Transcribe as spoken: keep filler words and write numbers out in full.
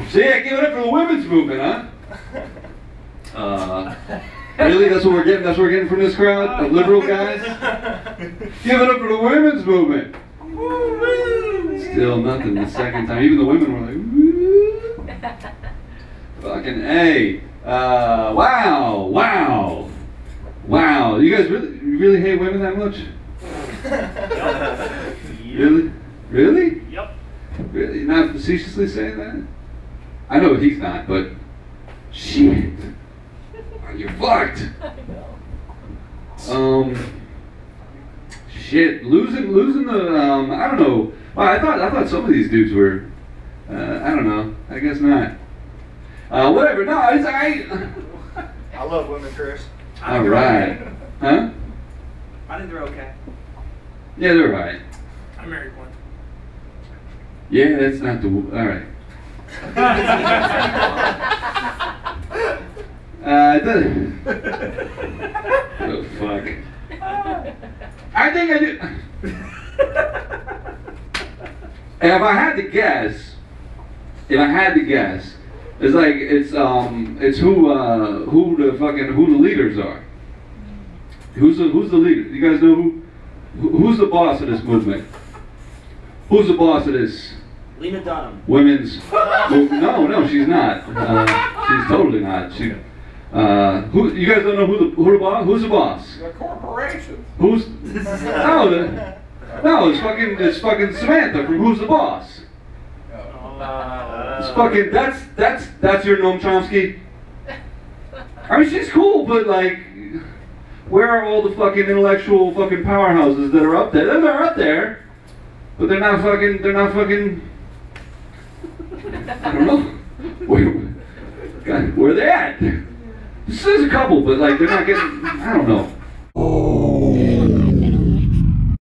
So yeah, give it up for the women's movement, huh? Uh, really? That's what we're getting? That's what we're getting from this crowd of liberal guys? Give it up for the women's movement. Still nothing the second time. Even the women were like, woo. Fucking A. Uh, wow, wow, wow. You guys really, you really hate women that much? Really? Really? Yep. Really? You're not facetiously saying that? I know he's not, but shit. You're fucked. Um, shit. Losing, losing the. Um, I don't know. Well, I thought, I thought some of these dudes were. Uh, I don't know. I guess not. Uh, whatever. No, it's I. I love women, Chris. All right. Huh? I think they're okay. Yeah, they're right. I married one. Yeah, that's not the. All right. Uh, the, oh fuck. I think I do. If I had to guess, if I had to guess, it's like it's um it's who uh who the fucking who the leaders are. Who's the who's the leader? You guys know who? Who's the boss of this movement? Who's the boss of this? Lena Dunham. Women's. Well, no, no, she's not. Uh, she's totally not. She. Uh, who? You guys don't know who the who the boss? Who's the boss? The corporation. Who's? No, the, no, it's fucking it's fucking Samantha from Who's the Boss. Uh, It's fucking that's that's that's your Noam Chomsky. I mean, she's cool, but like, where are all the fucking intellectual fucking powerhouses that are up there? They're, they're up there, but they're not fucking. They're not fucking. I don't know. Where, God, where are they at? There's a couple, but like they're not getting. I don't know.